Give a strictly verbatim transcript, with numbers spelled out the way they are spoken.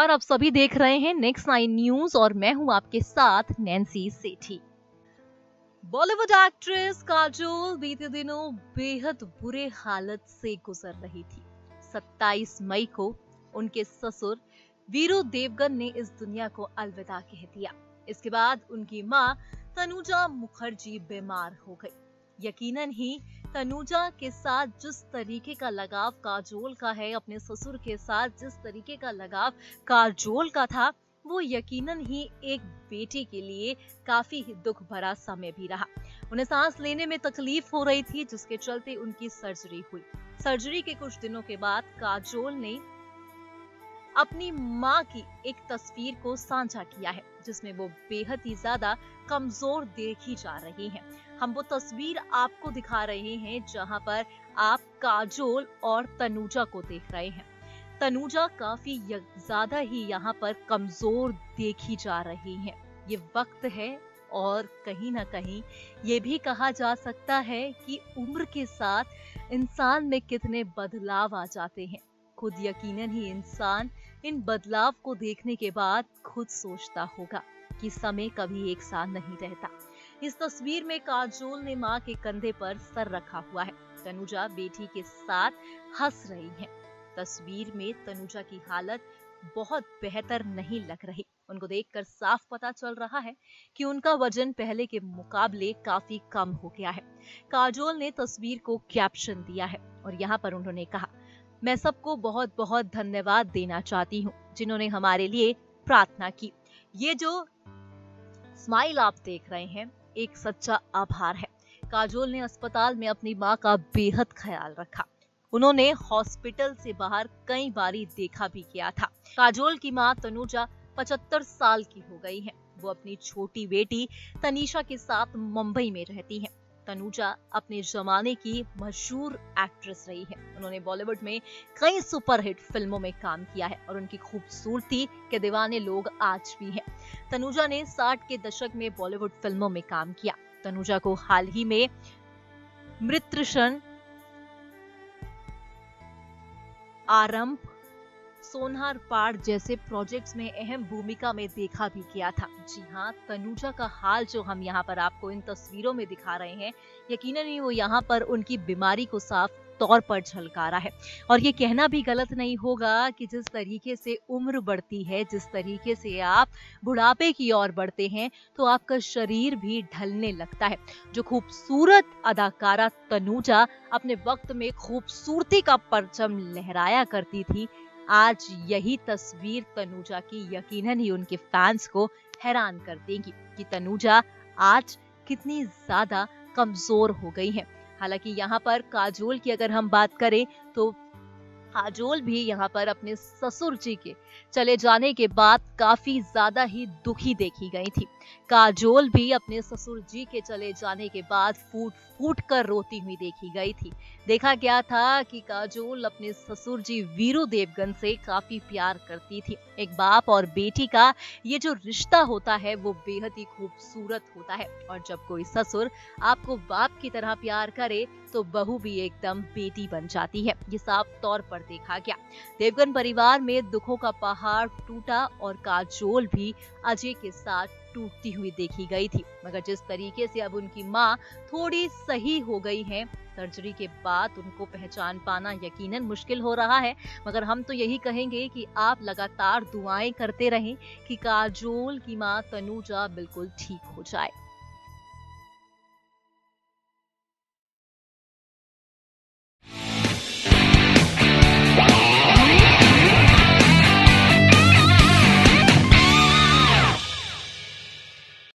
नमस्कार, आप सभी देख रहे हैं नेक्स्ट नाइन न्यूज और मैं हूं आपके साथ नैन्सी सेठी। बॉलीवुड एक्ट्रेस काजोल बीते दिनों बेहद बुरे हालत से गुजर रही थी। सत्ताईस मई को उनके ससुर वीरू देवगन ने इस दुनिया को अलविदा कह दिया। इसके बाद उनकी मां तनुजा मुखर्जी बीमार हो गई। यकीनन ही तनुजा के साथ जिस तरीके का लगाव काजोल का है, अपने ससुर के साथ जिस तरीके का लगाव काजोल का था, वो यकीनन ही एक बेटी के लिए काफी ही दुख भरा समय भी रहा। उन्हें सांस लेने में तकलीफ हो रही थी, जिसके चलते उनकी सर्जरी हुई। सर्जरी के कुछ दिनों के बाद काजोल ने अपनी मां की एक तस्वीर को साझा किया है, जिसमें वो बेहद ही ज्यादा कमजोर देखी जा रही हैं। हम वो तस्वीर आपको दिखा रहे हैं जहां पर आप काजोल और तनुजा को देख रहे हैं। तनुजा काफी ज्यादा ही यहाँ पर कमजोर देखी जा रही हैं। ये वक्त है और कहीं ना कहीं ये भी कहा जा सकता है कि उम्र के साथ इंसान में कितने बदलाव आ जाते हैं। खुद यकीनन ही इंसान इन बदलाव को देखने के बाद खुद सोचता होगा कि समय कभी एक साथ नहीं रहता। इस तस्वीर में काजोल ने मां के कंधे पर सर रखा हुआ है। तनुजा बेटी के साथ हंस रही हैं। तस्वीर में तनुजा की हालत बहुत बेहतर नहीं लग रही। उनको देखकर साफ पता चल रहा है कि उनका वजन पहले के मुकाबले काफी कम हो गया है। काजोल ने तस्वीर को कैप्शन दिया है और यहाँ पर उन्होंने कहा, मैं सबको बहुत बहुत धन्यवाद देना चाहती हूँ जिन्होंने हमारे लिए प्रार्थना की। ये जो स्माइल आप देख रहे हैं, एक सच्चा आभार है। काजोल ने अस्पताल में अपनी मां का बेहद ख्याल रखा। उन्होंने हॉस्पिटल से बाहर कई बारी देखा भी किया था। काजोल की मां तनुजा पचहत्तर साल की हो गई हैं। वो अपनी छोटी बेटी तनीषा के साथ मुंबई में रहती हैं। तनुजा अपने जमाने की मशहूर एक्ट्रेस रही है। उन्होंने बॉलीवुड में कई सुपरहिट फिल्मों में काम किया है और उनकी खूबसूरती के दीवाने लोग आज भी हैं। तनुजा ने साठ के दशक में बॉलीवुड फिल्मों में काम किया। तनुजा को हाल ही में मृत्युषण, आरंभ, सोनार पाड़ जैसे प्रोजेक्ट्स में अहम भूमिका में देखा भी किया था। जी हाँ, तनुजा का हाल जो हम यहाँ पर आपको इन तस्वीरों में दिखा रहे हैं, यकीनन ही वो यहाँ पर उनकी बीमारी को साफ तौर पर झलका रहा है। और ये कहना भी गलत नहीं होगा कि जिस तरीके से उम्र बढ़ती है, जिस तरीके से आप बुढ़ापे की ओर बढ़ते हैं, तो आपका शरीर भी ढलने लगता है। जो खूबसूरत अदाकारा तनुजा अपने वक्त में खूबसूरती का परचम लहराया करती थी, आज यही तस्वीर तनुजा की यकीनन ही उनके फैंस को हैरान कर देगी कि तनुजा आज कितनी ज्यादा कमजोर हो गई हैं। हालांकि यहाँ पर काजोल की अगर हम बात करें तो काजोल भी यहाँ पर अपने ससुर जी के चले जाने के बाद काफी ज्यादा ही दुखी देखी गई थी। काजोल भी अपने ससुर जी के चले जाने के बाद फूट फूट कर रोती हुई देखी गई थी। देखा गया था कि काजोल अपने ससुर जी वीरू देवगन से काफी प्यार करती थी। एक बाप और बेटी का ये जो रिश्ता होता है वो बेहद ही खूबसूरत होता है। और जब कोई ससुर आपको बाप की तरह प्यार करे तो बहू भी एकदम बेटी बन जाती है। ये साफ तौर पर देखा गया। देवगन परिवार में दुखों का पहाड़ टूटा और काजोल भी अजय के साथ टूटती हुई देखी गई थी। मगर जिस तरीके से अब उनकी मां थोड़ी सही हो गई हैं, सर्जरी के बाद उनको पहचान पाना यकीनन मुश्किल हो रहा है। मगर हम तो यही कहेंगे कि आप लगातार दुआएं करते रहें कि काजोल की मां तनुजा बिल्कुल ठीक हो जाए।